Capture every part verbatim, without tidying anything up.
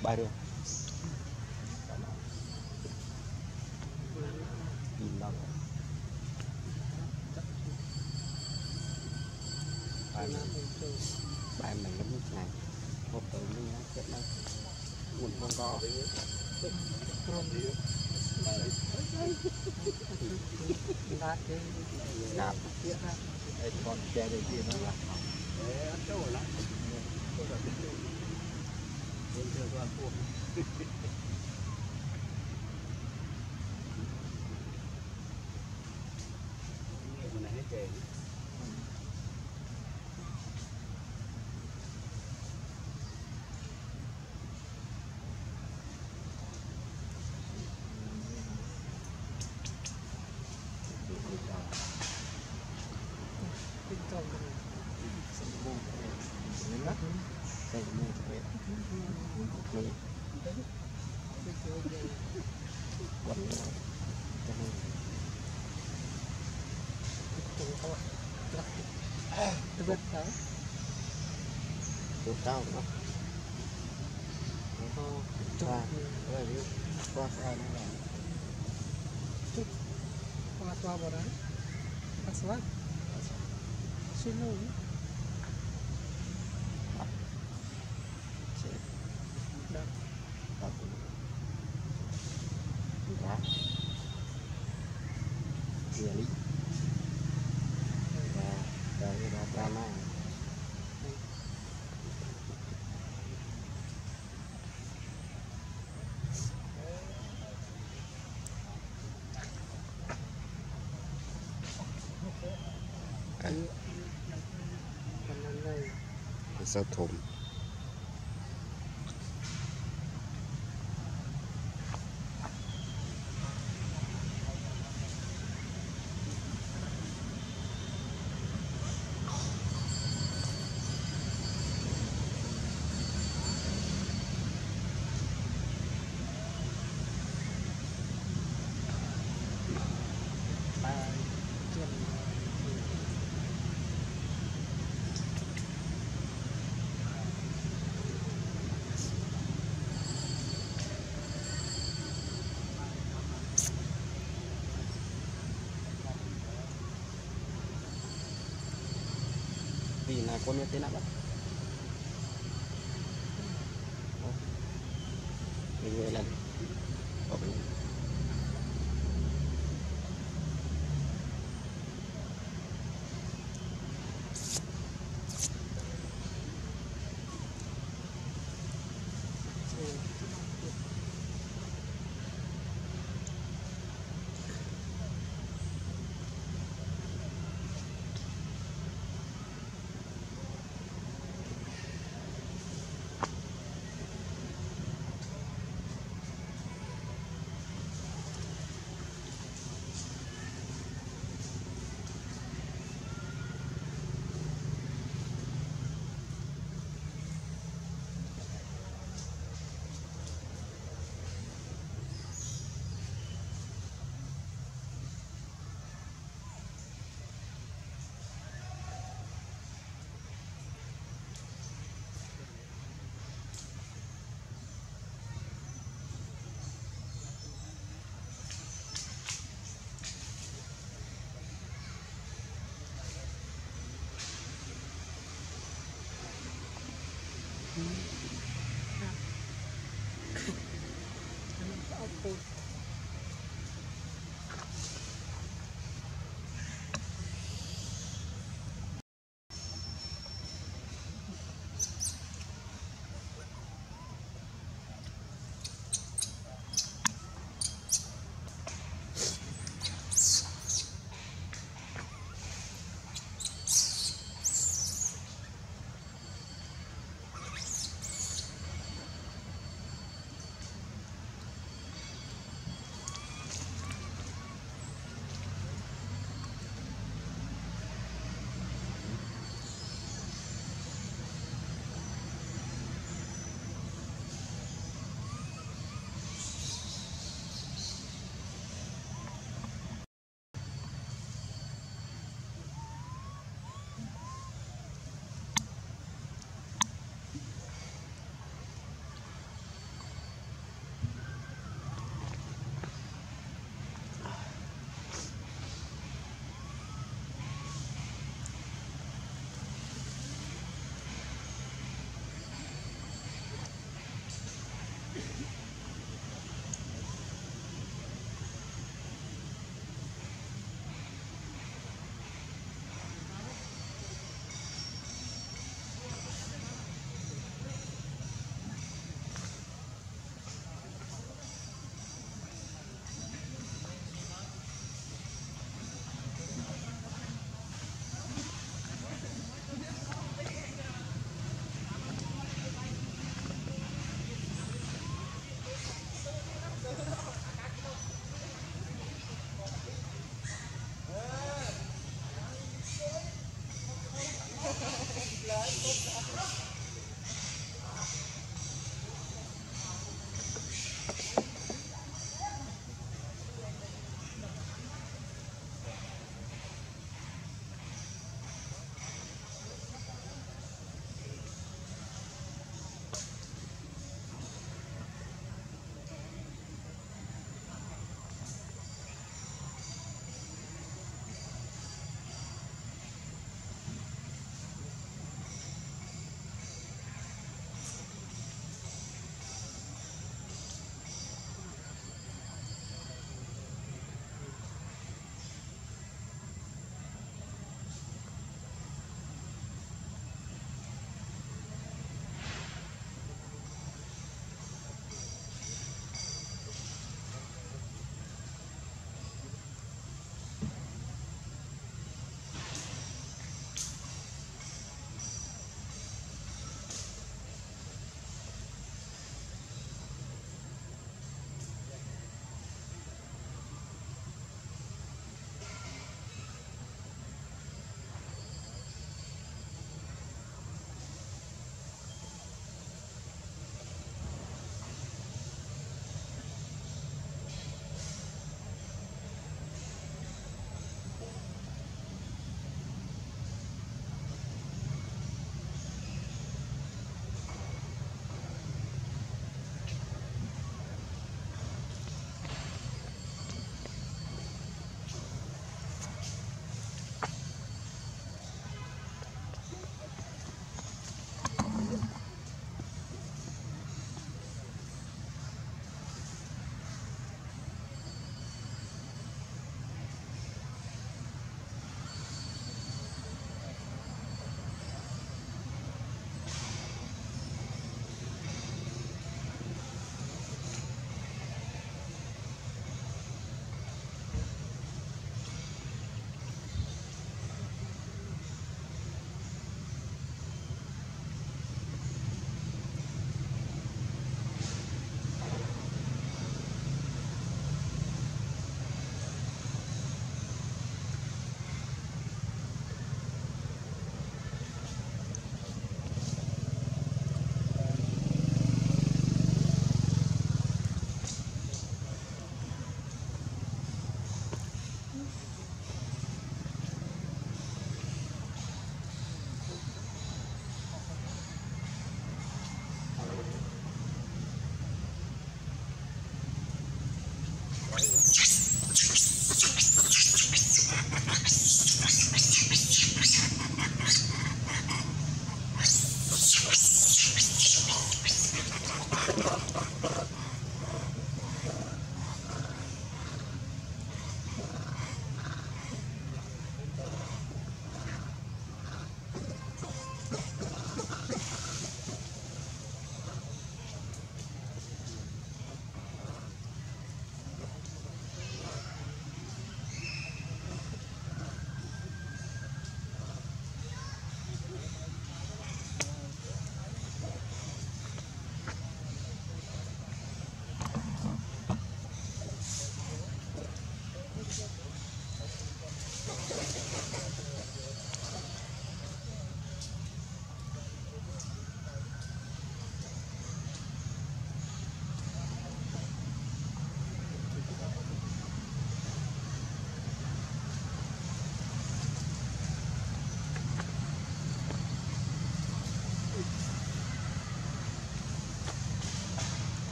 bài được nhìn đâu bài này bài mình lắm này một từ như nó chết nó nguồn không có đạp con che đây kia nó là Được cao đúng không? Qua qua qua nó là chút qua qua vào đó qua xuống xin lỗi đập đập đá kia lý và đây là drama sao thùng vì là con như thế nào đó mình người lần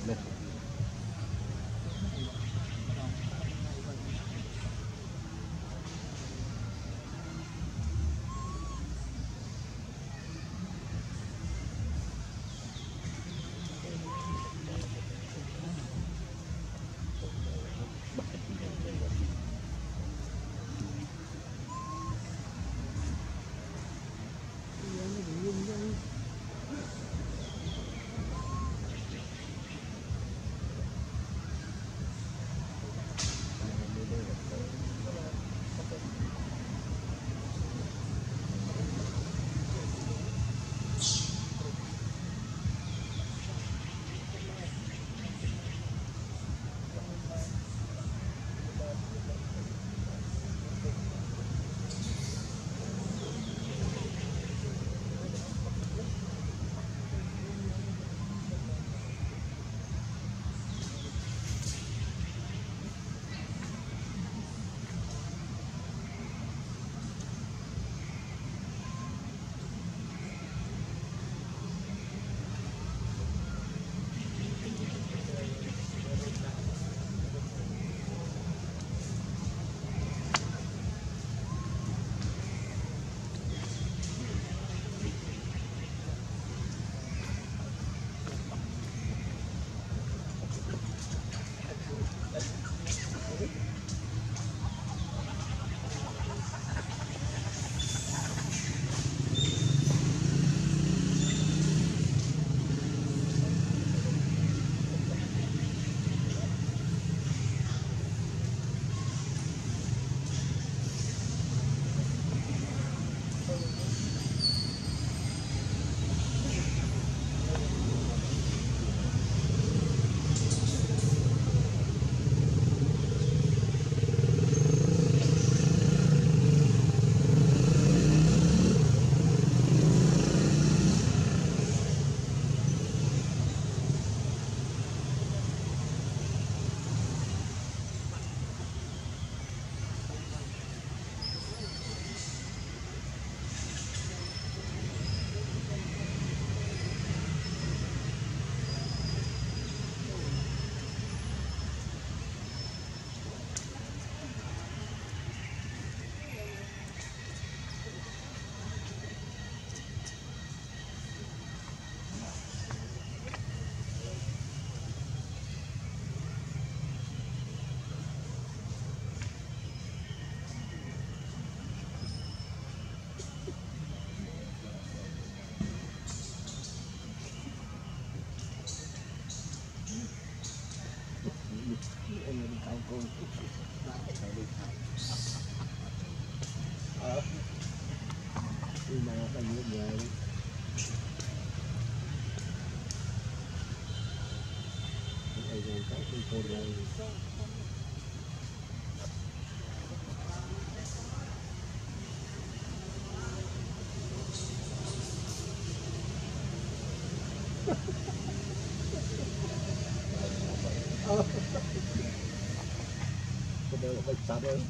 cái đây là bạch sát đấy,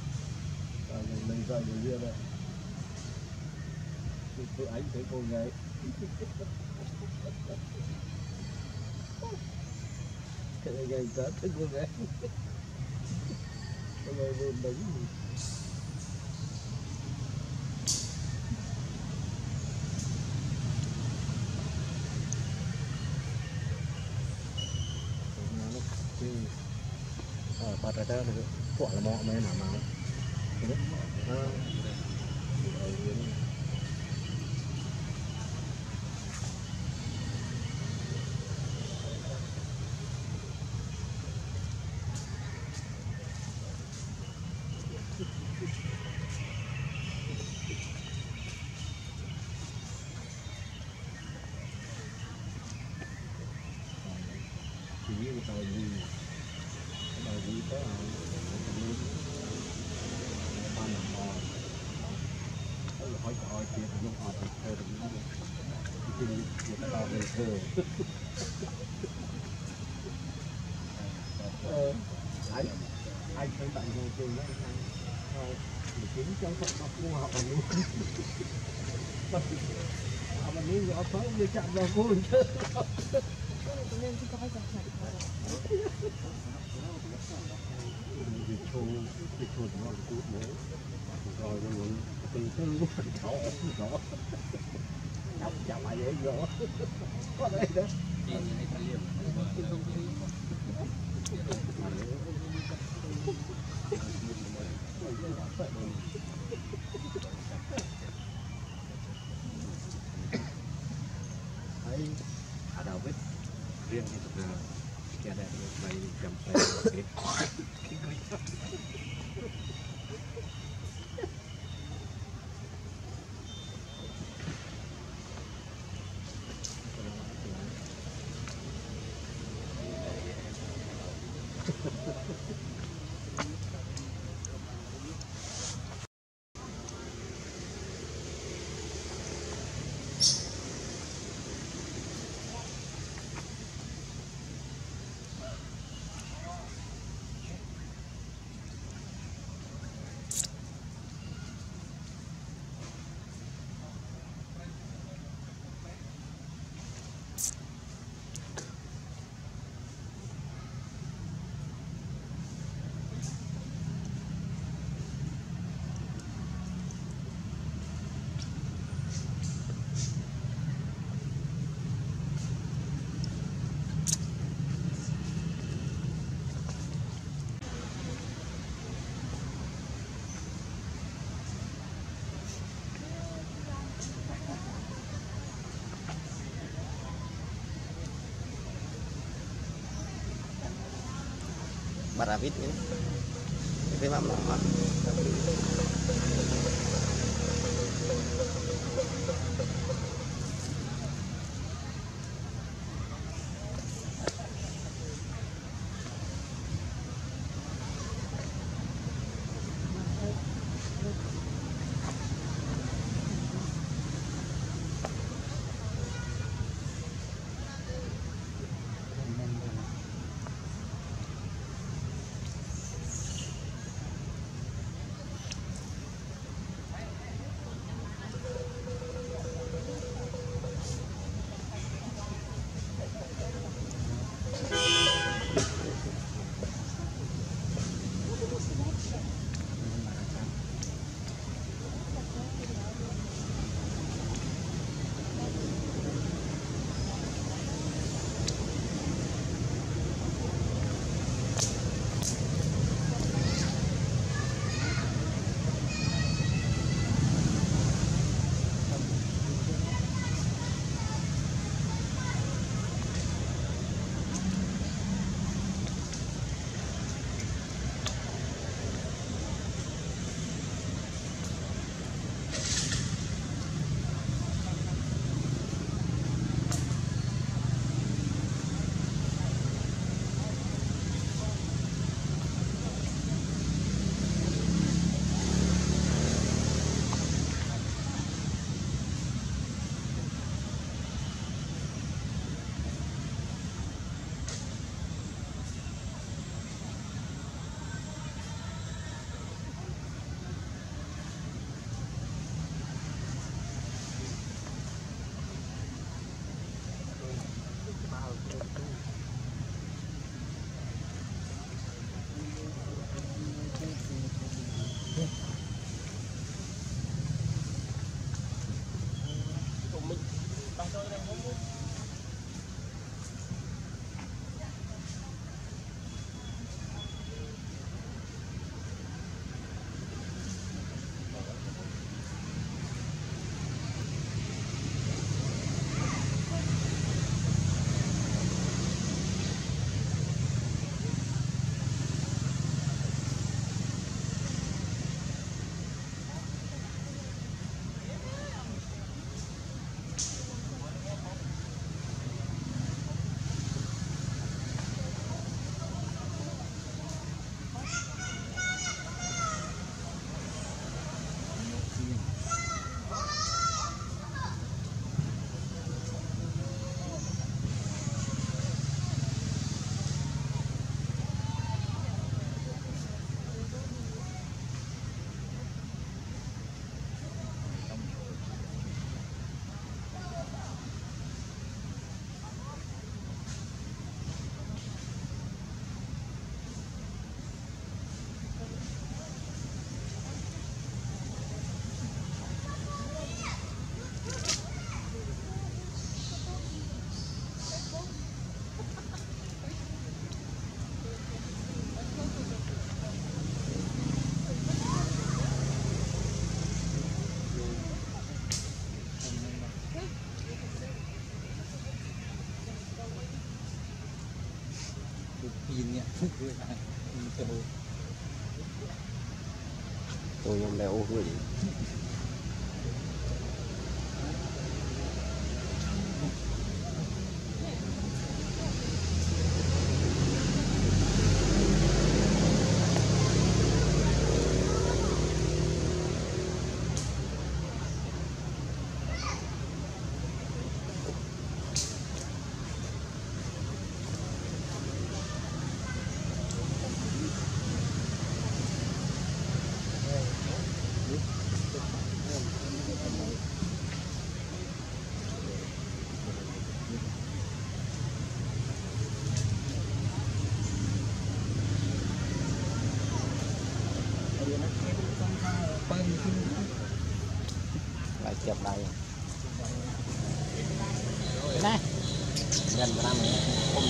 mình dạy người kia đây, tụi anh thấy cô gái, cái này gầy sát thấy cô gái, cái này luôn đánh. Bắt ra đó được, quả là mọ mấy nào mà, chỉ như tàu gì, tàu gì có hỏi hỏi chuyện lúc họ thì thơ được những cái người ta bảo về thơ anh anh thấy bạn vô trường đó anh để kiếm cho phận học của họ bằng luôn họ bằng luôn họ có như chạm vào vô chứ nên chỉ có phải chặt chặt thôi. thu đi thu thì nó cút nữa rồi nó muốn từ từ lúc mình cháu rõ cháu cháu ai ấy rõ có đây đó thấy ở đầu vết riêng thì thực ra cái đẹp này cầm tay Baravit ini itu mama pin tôi nhom đeo gửi lại chụp đây này gần năm không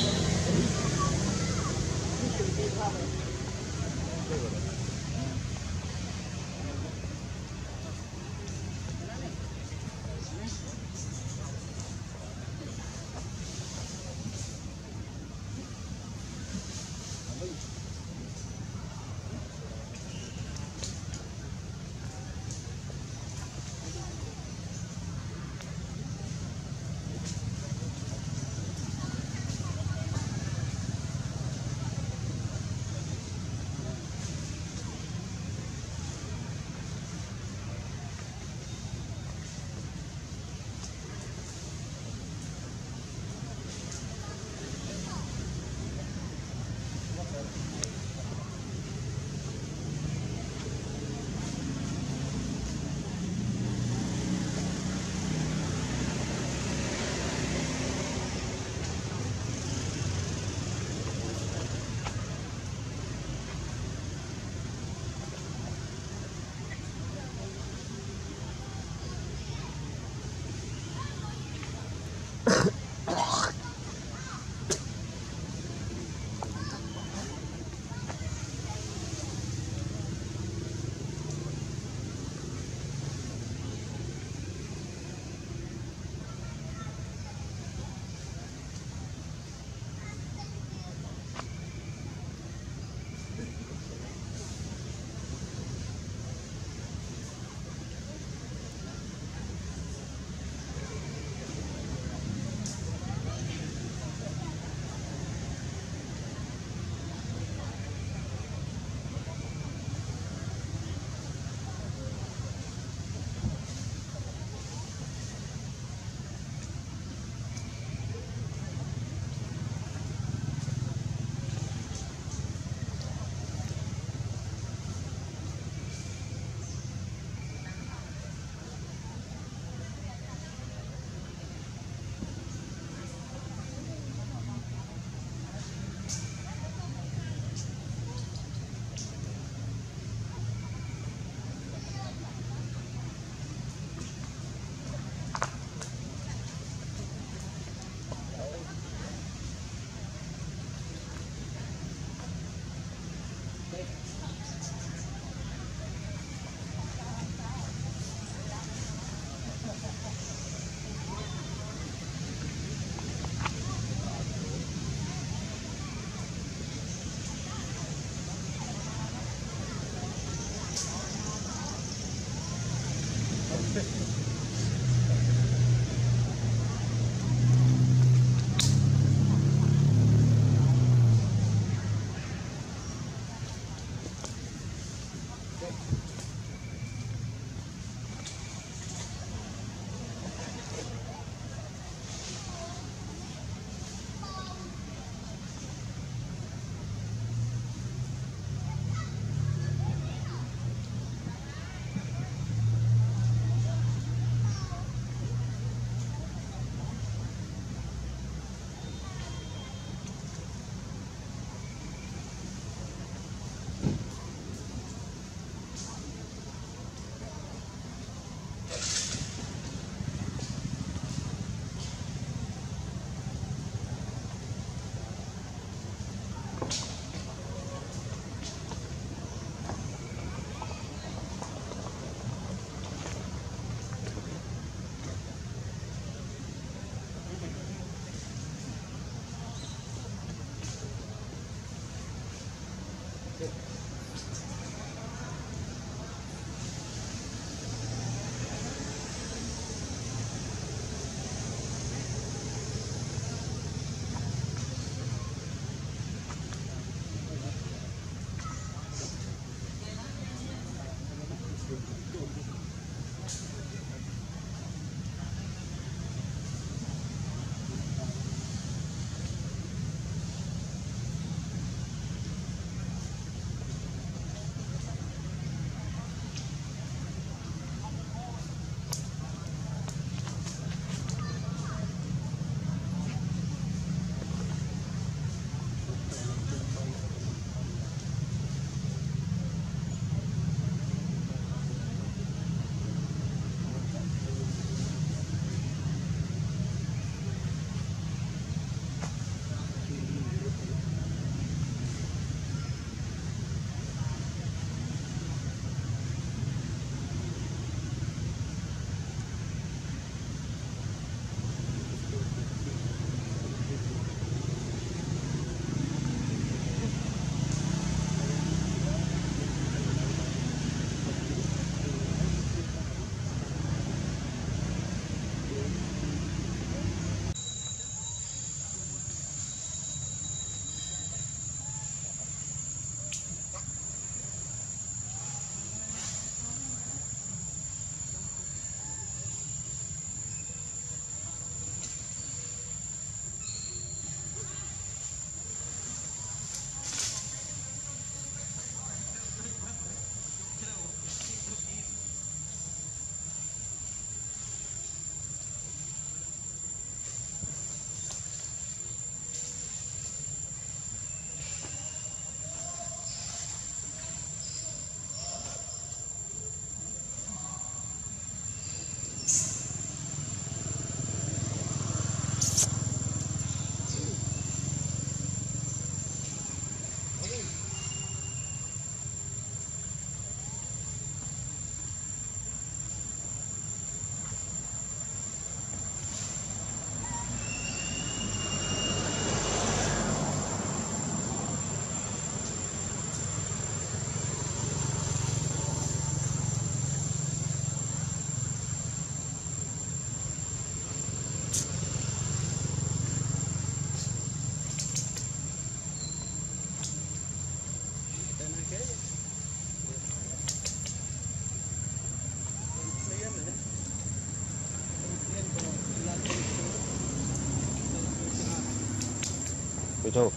Cô chú.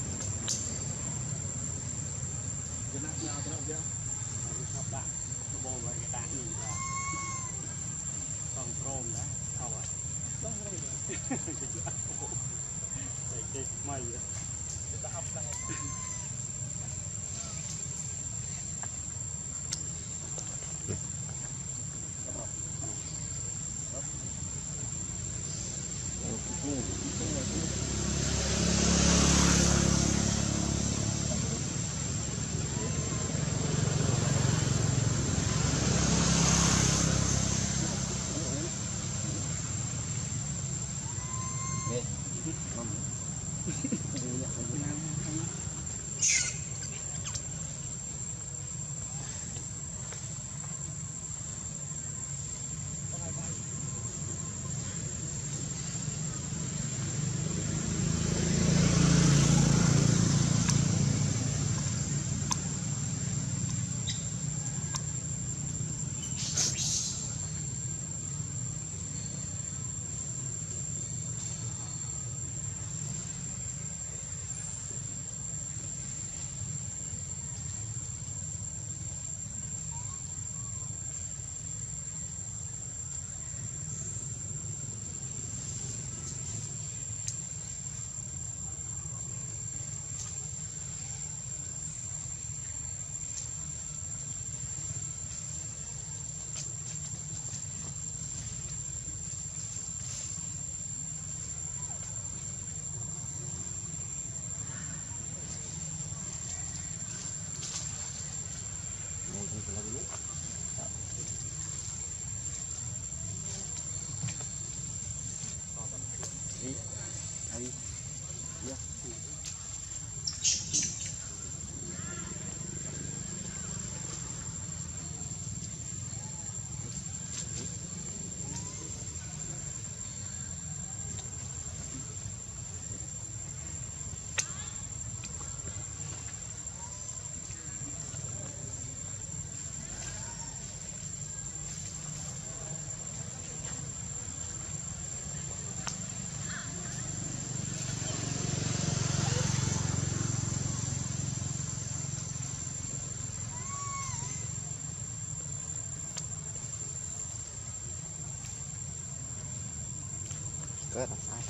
cất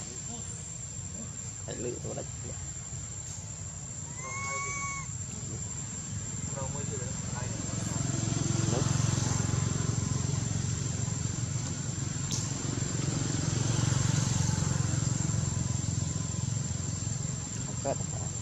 phải lựa tôi đánh cất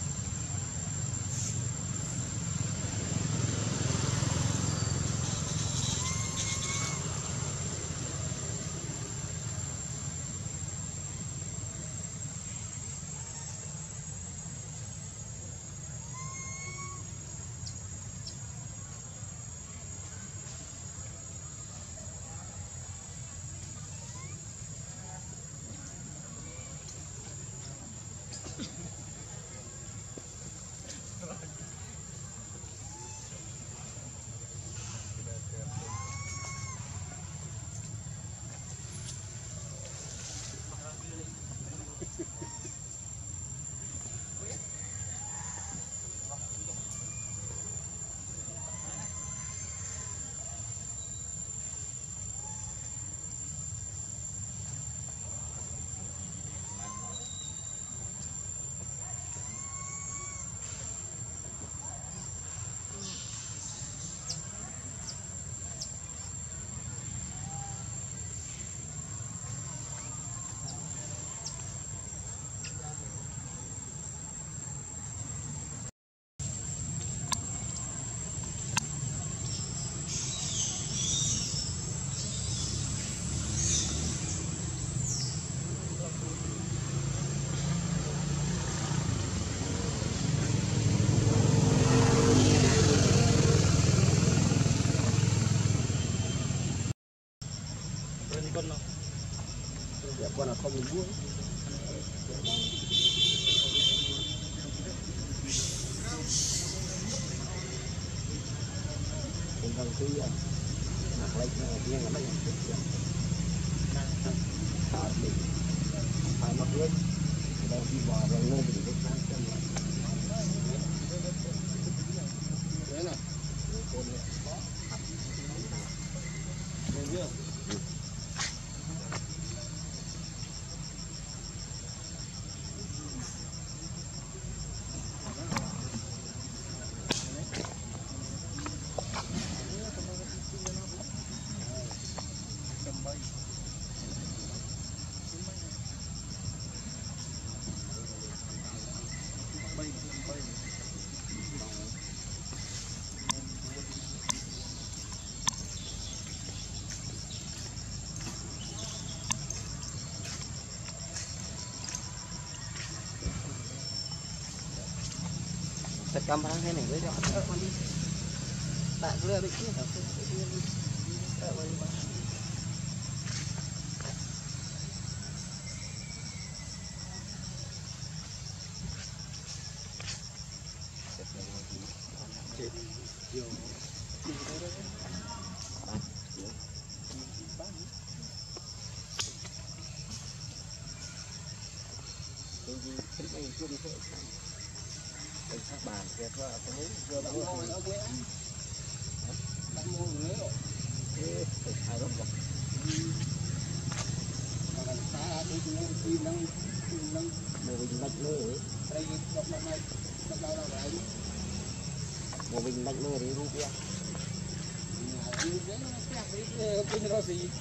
con nó dạ con là không được buông con vâng thứ mặc lấy nhưng mà nó không được phải mặc lên đâu đi bò rồi ngô thì được ăn cho nó thế này con này có nên chưa Thật cầm ra thế này với cho đỡ con đi bạn lừa bị kia phải đỡ con đi Đây các bạn kia có cái núi vừa đã ngồi ở kia đã ngồi nữa thế phải thay góc bọc còn ta đi ngồi đi nâng nâng một bình lạnh nữa đây góc này này góc đâu đâu đấy một bình lạnh nữa đi rút kia cái đó gì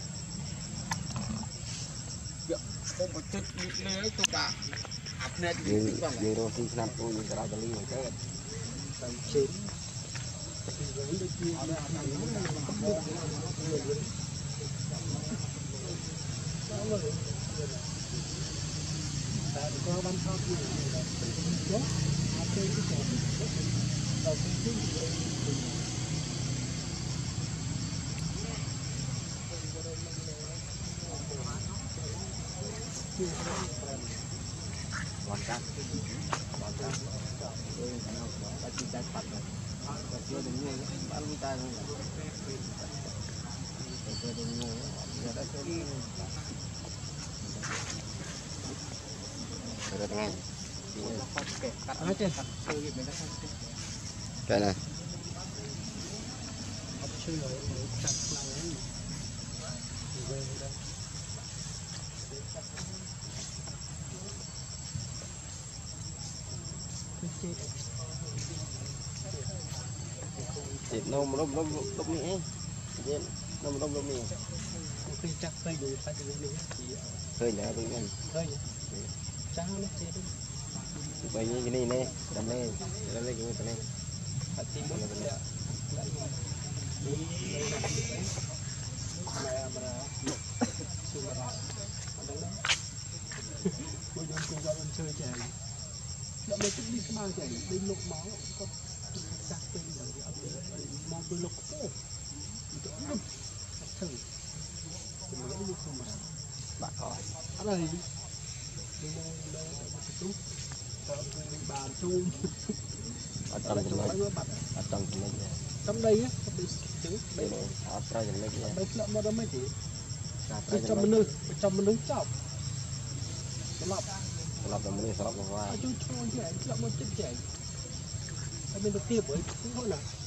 không có chất bị lưới tôi cả nhưng nhưng rồi khi năm tôi những cái đó lý một cái chín có bắn thao gì còn cắt còn cắt tôi đã chỉ trái phật rồi và chưa được nuôi bán nuôi tay không chưa được nuôi giờ đã chưa đi rồi nghe cái này Chết nó mà đông đông đông này chết nó mà đông đông này khi chắc tay đủ tay đủ nữa khơi nhà tôi nghe khơi cháu nó chết bây giờ cái này nè đâm lên đâm lên cái này hạt tim nó sẽ đi mẹ mà xung mà đó bây giờ cùng ra bên chơi chè đậm đây cũng đi cái mang chè đi lục máu có sạc tên rồi mong tôi lục phố thử mới đi không mà bạn hỏi ở đây đi đây đây chút mình bàn chung ở trong cái này ở trong cái này trong đây á trứng đây này ở trong cái này đây là mà đó mấy chị bên trong mình nơi bên trong mình nơi chọc lọc lọc là mình lọc qua chui chui vậy lọc một chút vậy mình được tiếp với cũng thôi là